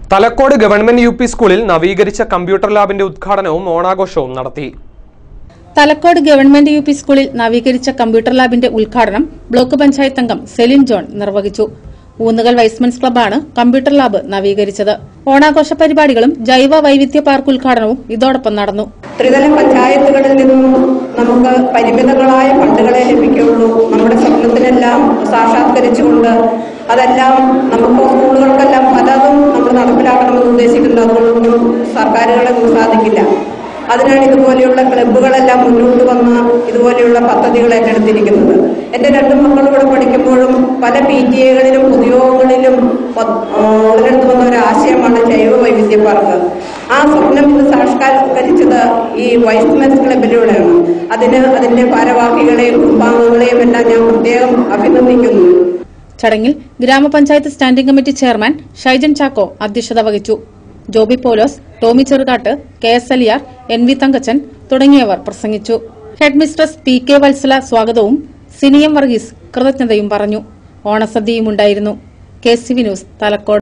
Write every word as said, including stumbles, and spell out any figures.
Thalakode Government U P Schoolil നവീകരിച്ച computer ലാബിന്റെ ഉദ്ഘാടനവും ഓണാഘോഷവും നടത്തി. Thalakode Government U P Schoolil നവീകരിച്ച കമ്പ്യൂട്ടർ ലാബിന്റെ ഉദ്ഘാടനം ബ്ലോക്ക് പഞ്ചായത്ത് അംഗം സെലിൻ ജോൺ നിർവഹിച്ചു. ഊന്നുകൽ വൈസ്മെൻസ് ക്ലബ്ബാണ് കമ്പ്യൂട്ടർ ലാബ് നവീകരിച്ചത്. ഓണാഘോഷ പരിപാടികളും ജൈവ വൈവിധ്യ പാർക്ക് ഉദ്ഘാടനവും ഇതോടൊപ്പം നടന്നു. ത്രിതല പഞ്ചായത്തുകളിൽ നിന്നും നമുക്ക് പരിമിതങ്ങളായ ഫണ്ടുകളെ ലഭിക്കുകയുള്ളൂ. നമ്മുടെ സ്വപ്നത്തിനെല്ലാം സാക്ഷാത്കരിച്ചുകൊണ്ട് അതെല്ലാം നമുക്ക് സ്കൂളുകൾക്കെല്ലാം പലതും നമ്മൾ നടപ്പിലാക്കണമെന്ന് ഉദ്ദേശിക്കുന്നത് അതുകൊണ്ടൊന്നും സർക്കാരുകളെ സാധിക്കില്ല. അതിനാണ് ഇതുപോലെയുള്ള ക്ലബ്ബുകളെല്ലാം മുന്നോട്ട് വന്ന് ഇതുപോലെയുള്ള പദ്ധതികൾ ഏറ്റെടുത്തിരിക്കുന്നത്. എൻ്റെ രണ്ട് മക്കളും ഇവിടെ പഠിക്കുമ്പോഴും പല പി ടി എകളിലും പൊതുയോഗങ്ങളിലും ഉടലെടുത്ത് വന്ന ഒരു ആശയമാണ് ജൈവ വൈവിധ്യ പാർക്ക്. ആ സ്വപ്നം ഇന്ന് സാക്ഷാത്കരിച്ചത് ഈ വൈസ്മെൻസ് ക്ലബിലൂടെയാണ്. അതിന് അതിന്റെ ഭാരവാഹികളെയും കുടുംബാംഗങ്ങളെയും എല്ലാം ഞാൻ പ്രത്യേകം അഭിനന്ദിക്കുന്നു. ചടങ്ങിൽ ഗ്രാമപഞ്ചായത്ത് standing committee chairman Shaijan Chacko അധ്യക്ഷത വഹിച്ചു. Joby Paulose, Tomy Cherukattu, K S Aliyar, N V Thankachan തുടങ്ങിയവർ പ്രസംഗിച്ചു. Headmistress P K Valsala സ്വാഗതവും സിനിയം വർഗീസ് കൃതജ്ഞതയും പറഞ്ഞു. ഓണസദ്യയുമുണ്ടായിരുന്നു. K C V news, Thalakkode.